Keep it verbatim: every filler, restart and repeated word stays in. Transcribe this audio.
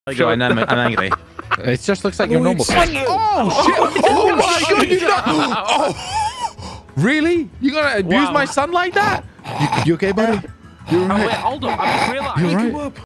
Go, and I'm, I'm angry. It just looks like your normal. Oh, shit! Oh my god! You not... oh. Really? You gonna abuse Wow. my son like that? You, you okay, buddy? You're Oh, right. wait, hold up. I just realised. You're right.